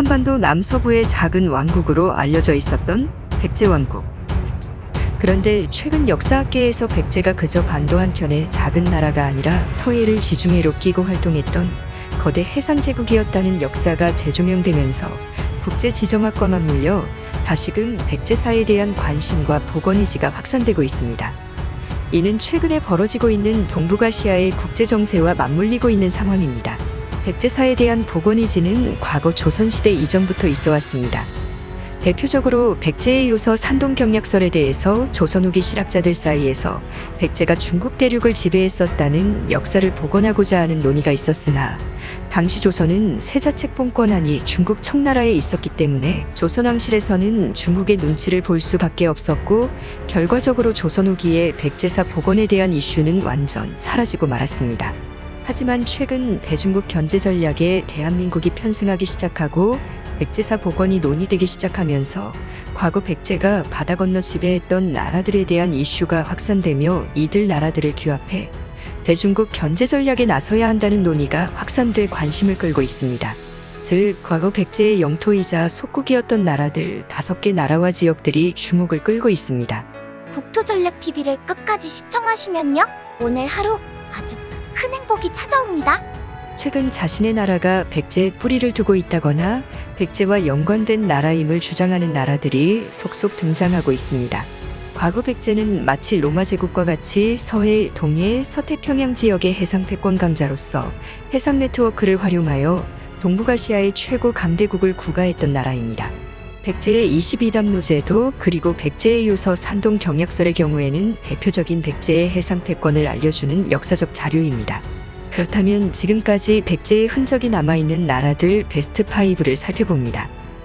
한반도 남서부의 작은 왕국으로 알려져 있었던 백제왕국. 그런데 최근 역사학계에서 백제가 그저 반도 한켠의 작은 나라가 아니라 서해를 지중해로 끼고 활동했던 거대 해상제국이었다는 역사가 재조명되면서 국제지정학과 맞물려 다시금 백제사에 대한 관심과 복원의지가 확산되고 있습니다. 이는 최근에 벌어지고 있는 동북아시아의 국제정세와 맞물리고 있는 상황입니다. 백제사에 대한 복원의지는 과거 조선시대 이전부터 있어 왔습니다. 대표적으로 백제의 요서 산동경약설에 대해서 조선 후기 실학자들 사이에서 백제가 중국 대륙을 지배했었다는 역사를 복원하고자 하는 논의가 있었으나 당시 조선은 세자책봉권한이 중국 청나라에 있었기 때문에 조선왕실에서는 중국의 눈치를 볼 수밖에 없었고 결과적으로 조선 후기에 백제사 복원에 대한 이슈는 완전 사라지고 말았습니다. 하지만 최근 대중국 견제 전략에 대한민국이 편승하기 시작하고 백제사 복원이 논의되기 시작하면서 과거 백제가 바다 건너 지배했던 나라들에 대한 이슈가 확산되며 이들 나라들을 규합해 대중국 견제 전략에 나서야 한다는 논의가 확산돼 관심을 끌고 있습니다. 즉, 과거 백제의 영토이자 속국이었던 나라들 5개 나라와 지역들이 주목을 끌고 있습니다. 국토전략TV를 끝까지 시청하시면요, 오늘 하루 아주 큰 행복이 찾아옵니다. 최근 자신의 나라가 백제에 뿌리를 두고 있다거나 백제와 연관된 나라임을 주장하는 나라들이 속속 등장하고 있습니다. 과거 백제는 마치 로마 제국과 같이 서해, 동해, 서태평양 지역의 해상 패권 강자로서 해상 네트워크를 활용하여 동북아시아의 최고 강대국을 구가했던 나라입니다. 백제의 22담 제도 그리고 백제의 요서 산동 경약설의 경우에는 대표적인 백제의 해상 패권을 알려주는 역사적 자료입니다. 그렇다면 지금까지 백제의 흔적이 남아있는 나라들 베스트 5를 살펴봅니다.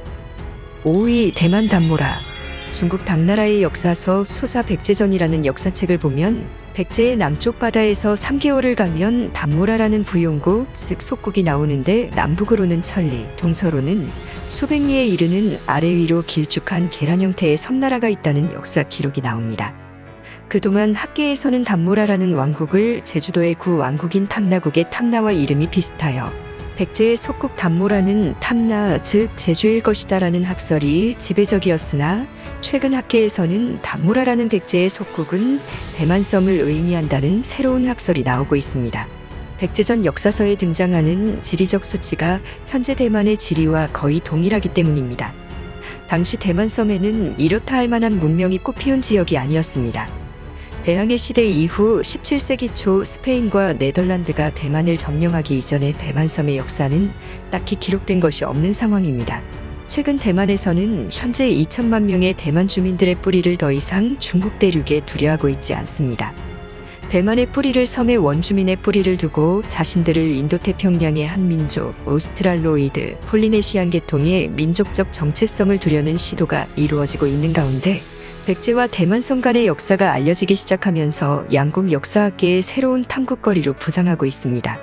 5위 대만 담모라. 중국 당나라의 역사서 수사 백제전이라는 역사책을 보면 백제의 남쪽 바다에서 3개월을 가면 담모라라는 부용국, 즉 속국이 나오는데 남북으로는 천리, 동서로는 수백 리에 이르는 아래 위로 길쭉한 계란 형태의 섬나라가 있다는 역사 기록이 나옵니다. 그동안 학계에서는 담모라라는 왕국을 제주도의 구왕국인 탐나국의 탐나와 이름이 비슷하여 백제의 속국 담모라는 탐나, 즉 제주일 것이다라는 학설이 지배적이었으나 최근 학계에서는 담모라라는 백제의 속국은 대만섬을 의미한다는 새로운 학설이 나오고 있습니다. 백제전 역사서에 등장하는 지리적 수치가 현재 대만의 지리와 거의 동일하기 때문입니다. 당시 대만섬에는 이렇다 할 만한 문명이 꽃피운 지역이 아니었습니다. 대항해 시대 이후 17세기 초 스페인과 네덜란드가 대만을 점령하기 이전의 대만섬의 역사는 딱히 기록된 것이 없는 상황입니다. 최근 대만에서는 현재 2천만 명의 대만 주민들의 뿌리를 더 이상 중국 대륙에 두려하고 있지 않습니다. 대만의 뿌리를 섬의 원주민의 뿌리를 두고 자신들을 인도태평양의 한민족, 오스트랄로이드, 폴리네시안 계통의 민족적 정체성을 두려는 시도가 이루어지고 있는 가운데 백제와 대만섬 간의 역사가 알려지기 시작하면서 양국 역사학계의 새로운 탐구거리로 부상하고 있습니다.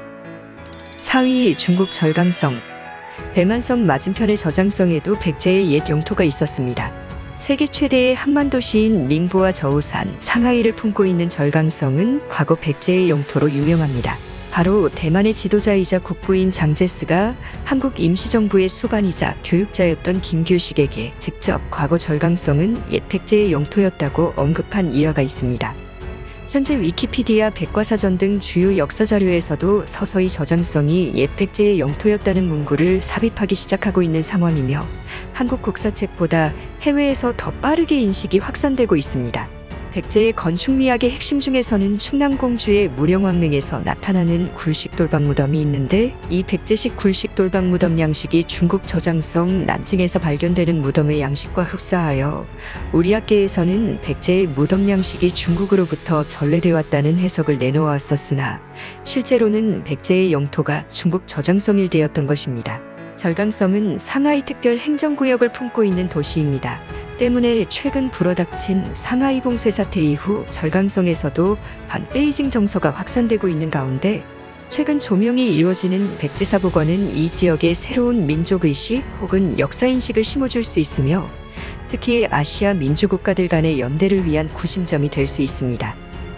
4위 중국 절강성. 대만섬 맞은편의 저장성에도 백제의 옛 영토가 있었습니다. 세계 최대의 한반도시인 닝보와 저우산, 상하이를 품고 있는 절강성은 과거 백제의 영토로 유명합니다. 바로 대만의 지도자이자 국부인 장제스가 한국 임시정부의 수반이자 교육자였던 김규식에게 직접 과거 절강성은 옛 백제의 영토였다고 언급한 일화가 있습니다. 현재 위키피디아 백과사전 등 주요 역사자료에서도 서서히 저장성이 옛 백제의 영토였다는 문구를 삽입하기 시작하고 있는 상황이며 한국 국사책보다 해외에서 더 빠르게 인식이 확산되고 있습니다. 백제의 건축미학의 핵심 중에서는 충남공주의 무령왕릉에서 나타나는 굴식돌박 무덤이 있는데 이 백제식 굴식돌박 무덤 양식이 중국 저장성 난징에서 발견되는 무덤의 양식과 흡사하여 우리 학계에서는 백제의 무덤 양식이 중국으로부터 전래되어 왔다는 해석을 내놓았었으나 실제로는 백제의 영토가 중국 저장성 일대였던 것입니다. 절강성은 상하이 특별 행정구역을 품고 있는 도시입니다. 때문에 최근 불어닥친 상하이 봉쇄 사태 이후 절강성에서도 반베이징 정서가 확산되고 있는 가운데 최근 조명이 이루어지는 백제사 복원은 이 지역의 새로운 민족의식 혹은 역사인식을 심어줄 수 있으며 특히 아시아 민주국가들 간의 연대를 위한 구심점이 될 수 있습니다.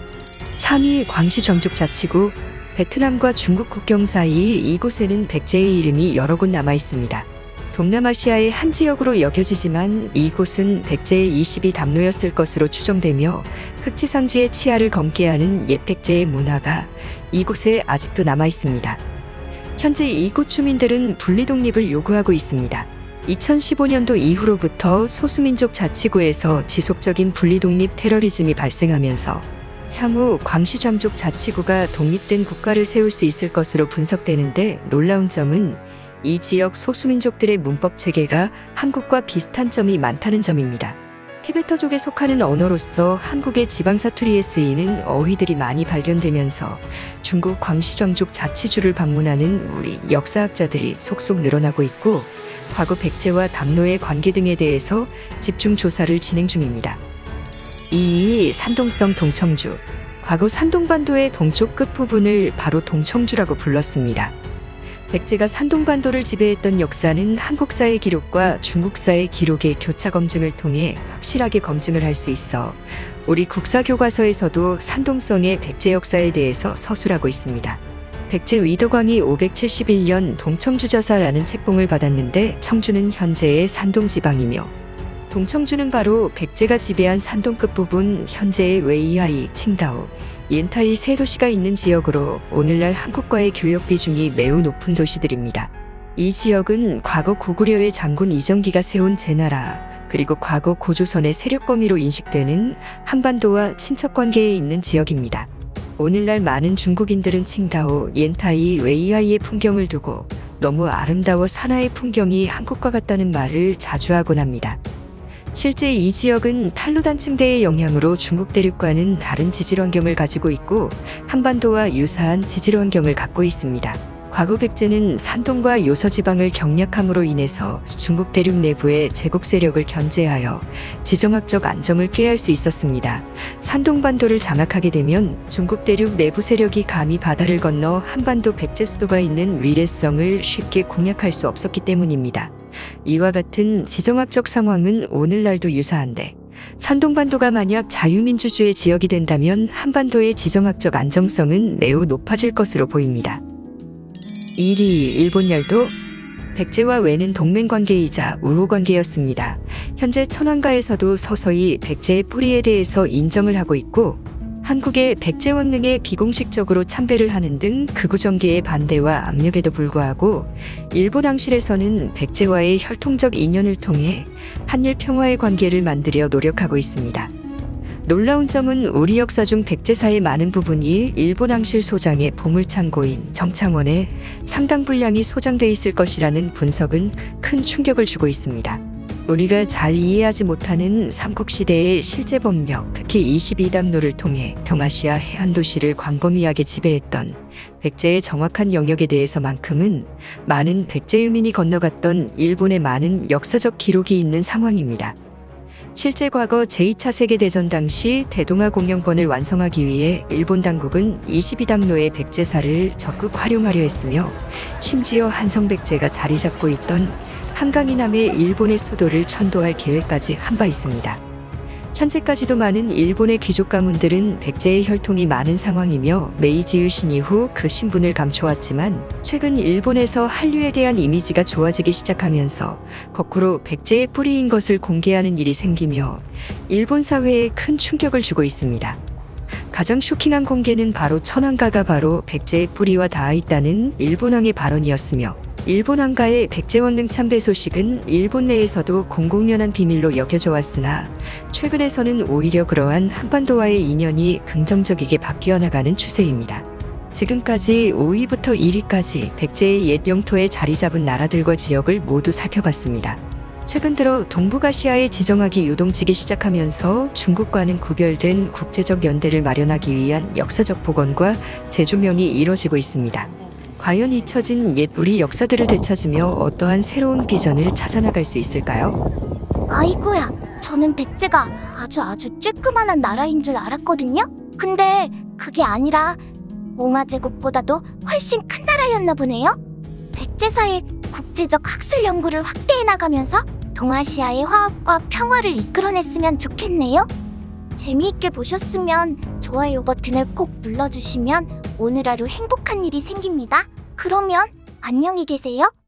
3위 광시 정족자치구. 베트남과 중국 국경 사이 이곳에는 백제의 이름이 여러 곳 남아 있습니다. 동남아시아의 한 지역으로 여겨지지만 이곳은 백제의 22담로였을 것으로 추정되며 흑지상지의 치아를 검게 하는 옛 백제의 문화가 이곳에 아직도 남아 있습니다. 현재 이곳 주민들은 분리 독립을 요구하고 있습니다. 2015년도 이후로부터 소수민족 자치구에서 지속적인 분리 독립 테러리즘이 발생하면서 향후 광시장족 자치구가 독립된 국가를 세울 수 있을 것으로 분석되는데, 놀라운 점은 이 지역 소수민족들의 문법 체계가 한국과 비슷한 점이 많다는 점입니다. 티베터족에 속하는 언어로서 한국의 지방사투리에 쓰이는 어휘들이 많이 발견되면서 중국 광시장족 자치주를 방문하는 우리 역사학자들이 속속 늘어나고 있고, 과거 백제와 담로의 관계 등에 대해서 집중 조사를 진행 중입니다. 2. 산동성 동청주. 과거 산동반도의 동쪽 끝부분을 바로 동청주라고 불렀습니다. 백제가 산동반도를 지배했던 역사는 한국사의 기록과 중국사의 기록의 교차 검증을 통해 확실하게 검증을 할 수 있어 우리 국사교과서에서도 산동성의 백제 역사에 대해서 서술하고 있습니다. 백제 위덕왕이 571년 동청주저사라는 책봉을 받았는데, 청주는 현재의 산동지방이며 동청주는 바로 백제가 지배한 산동 끝부분, 현재의 웨이하이, 칭다오, 옌타이 세 도시가 있는 지역으로 오늘날 한국과의 교역 비중이 매우 높은 도시들입니다. 이 지역은 과거 고구려의 장군 이정기가 세운 제나라, 그리고 과거 고조선의 세력 범위로 인식되는 한반도와 친척관계에 있는 지역입니다. 오늘날 많은 중국인들은 칭다오, 옌타이, 웨이하이의 풍경을 두고 너무 아름다워 산하의 풍경이 한국과 같다는 말을 자주 하곤 합니다. 실제 이 지역은 탈루단 층대의 영향으로 중국 대륙과는 다른 지질 환경을 가지고 있고 한반도와 유사한 지질 환경을 갖고 있습니다. 과거 백제는 산동과 요서지방을 경략함으로 인해서 중국 대륙 내부의 제국 세력을 견제하여 지정학적 안정을 꾀할 수 있었습니다. 산동반도를 장악하게 되면 중국 대륙 내부 세력이 감히 바다를 건너 한반도 백제 수도가 있는 위례성을 쉽게 공략할 수 없었기 때문입니다. 이와 같은 지정학적 상황은 오늘날도 유사한데, 산동반도가 만약 자유민주주의 지역이 된다면 한반도의 지정학적 안정성은 매우 높아질 것으로 보입니다. 1위 일본열도. 백제와 왜는 동맹관계이자 우호관계였습니다. 현재 천황가에서도 서서히 백제의 뿌리에 대해서 인정을 하고 있고, 한국의 백제 원능에 비공식적으로 참배를 하는 등 극우 정계의 반대와 압력에도 불구하고 일본 왕실에서는 백제와의 혈통적 인연을 통해 한일 평화의 관계를 만들려 노력하고 있습니다. 놀라운 점은 우리 역사 중 백제사의 많은 부분이 일본 왕실 소장의 보물창고인 정창원에 상당 분량이 소장돼 있을 것이라는 분석은 큰 충격을 주고 있습니다. 우리가 잘 이해하지 못하는 삼국시대의 실제 법력, 특히 22담로를 통해 동아시아 해안도시를 광범위하게 지배했던 백제의 정확한 영역에 대해서만큼은 많은 백제 유민이 건너갔던 일본의 많은 역사적 기록이 있는 상황입니다. 실제 과거 제2차 세계대전 당시 대동아 공영권을 완성하기 위해 일본 당국은 22담로의 백제사를 적극 활용하려 했으며, 심지어 한성백제가 자리 잡고 있던 한강 이남의 일본의 수도를 천도할 계획까지 한 바 있습니다. 현재까지도 많은 일본의 귀족 가문들은 백제의 혈통이 많은 상황이며 메이지 유신 이후 그 신분을 감춰왔지만, 최근 일본에서 한류에 대한 이미지가 좋아지기 시작하면서 거꾸로 백제의 뿌리인 것을 공개하는 일이 생기며 일본 사회에 큰 충격을 주고 있습니다. 가장 쇼킹한 공개는 바로 천황가가 바로 백제의 뿌리와 닿아 있다는 일본왕의 발언이었으며, 일본 왕가의 백제 원능 참배 소식은 일본 내에서도 공공연한 비밀로 여겨져 왔으나, 최근에서는 오히려 그러한 한반도와의 인연이 긍정적이게 바뀌어 나가는 추세입니다. 지금까지 5위부터 1위까지 백제의 옛 영토에 자리 잡은 나라들과 지역을 모두 살펴봤습니다. 최근 들어 동북아시아에 지정학이 요동치기 시작하면서 중국과는 구별된 국제적 연대를 마련하기 위한 역사적 복원과 재조명이 이뤄지고 있습니다. 과연 잊혀진 옛 우리 역사들을 되찾으며 어떠한 새로운 비전을 찾아나갈 수 있을까요? 아이고야, 저는 백제가 아주 쬐끄만한 나라인 줄 알았거든요? 근데 그게 아니라 옹화제국보다도 훨씬 큰 나라였나 보네요? 백제사의 국제적 학술 연구를 확대해 나가면서 동아시아의 화합과 평화를 이끌어냈으면 좋겠네요? 재미있게 보셨으면 좋아요 버튼을 꼭 눌러주시면 오늘 하루 행복한 일이 생깁니다. 그러면 안녕히 계세요.